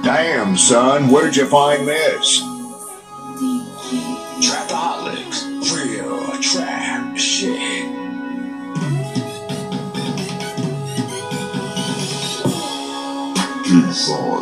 Damn, son, where'd you find this? Trapaholics, real trap shit. Inside.